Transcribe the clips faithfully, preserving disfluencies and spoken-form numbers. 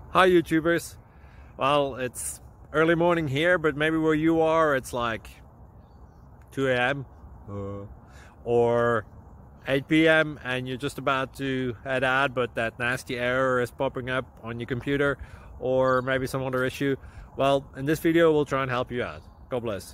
Hi YouTubers. Well, it's early morning here, but maybe where you are it's like two A M uh, or eight P M and you're just about to head out, but that nasty error is popping up on your computer, or maybe some other issue. Well, in this video we'll try and help you out. God bless.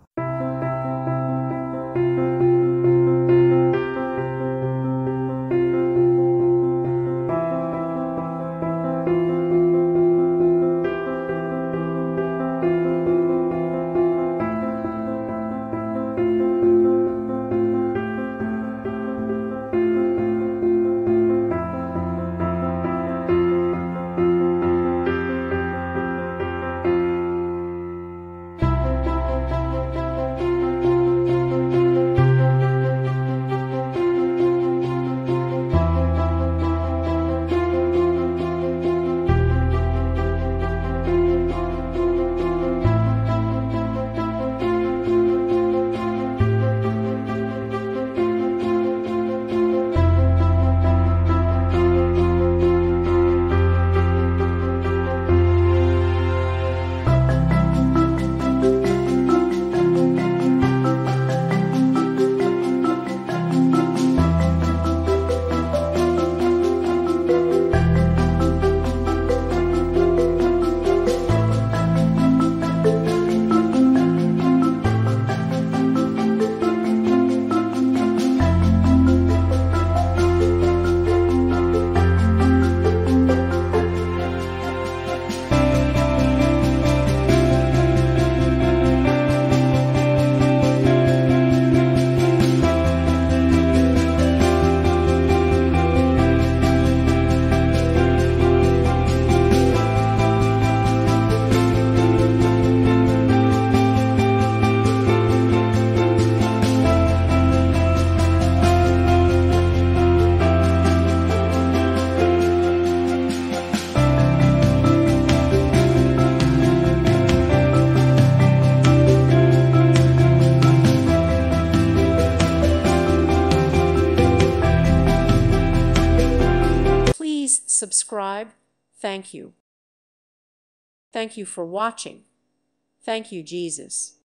Please subscribe. Thank you. Thank you for watching. Thank you, Jesus.